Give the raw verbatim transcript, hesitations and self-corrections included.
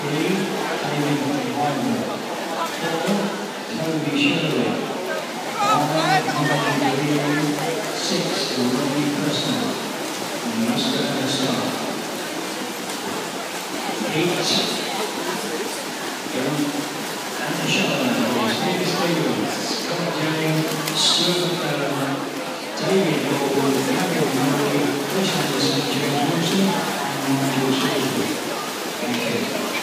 Three, David Wyman. Four, Toby Shirley. Five, Molly Greene. Six, Robbie Preston. And Oscar Herself. Eight, Anna Shallow, Steve Stevens, Scott James, Stuart McLaren, David Gould, Gavin Murray, Chris Anderson, James Wilson, and Michael Shrewsbury. Thank you.